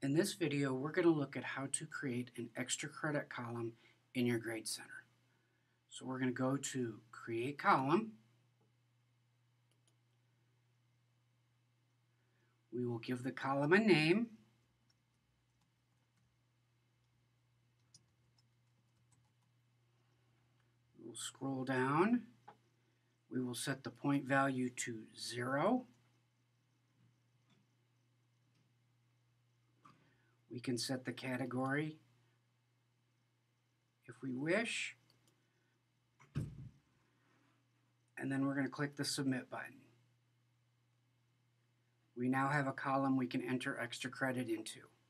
In this video, we're going to look at how to create an extra credit column in your Grade Center. So we're going to go to Create Column. We will give the column a name. We'll scroll down. We will set the point value to 0. We can set the category if we wish. And then we're going to click the Submit button. We now have a column we can enter extra credit into.